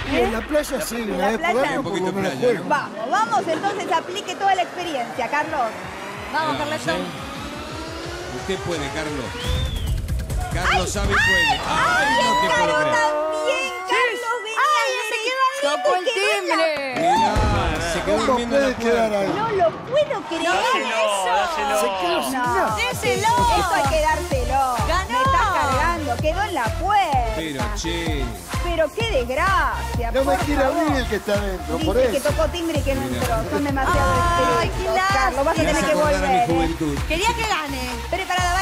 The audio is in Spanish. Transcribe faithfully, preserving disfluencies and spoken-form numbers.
Y en la playa sí, En en la la playa playa un por poquito lo menos playa, juego. ¿no? Vamos, vamos, entonces aplique toda la experiencia, Carlos. Vamos, Vamos, Carleto. ¿eh? Usted puede, Carlos. Carlos sabe y puede. ¡Ay, no te puedo creer! También, Carlos, venía Tocó el timbre. Mirá, se quedó ¿Cómo durmiendo en puede la quedar puerta. ahí? No lo puedo creer. Dáselo, Se quedó dáselo. sin No, nada. ¡Déselo! Esto hay que dárselo. ¡Ganó! Me estás cargando, quedó en la puerta. Pero, che. Pero qué desgracia, No me por quiere favor. abrir el que está adentro, por Dice que eso. tocó timbre y que no Mira. entró. Son demasiado Ay, expertos. qué Carlos, vas a Me tener hace que acordar a mi volver. ¿eh? juventud. Quería que gane. Preparada,